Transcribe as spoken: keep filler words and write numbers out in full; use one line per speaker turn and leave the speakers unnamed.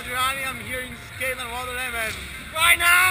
Adriani. I'm here in Skate and Rotterdam, and right now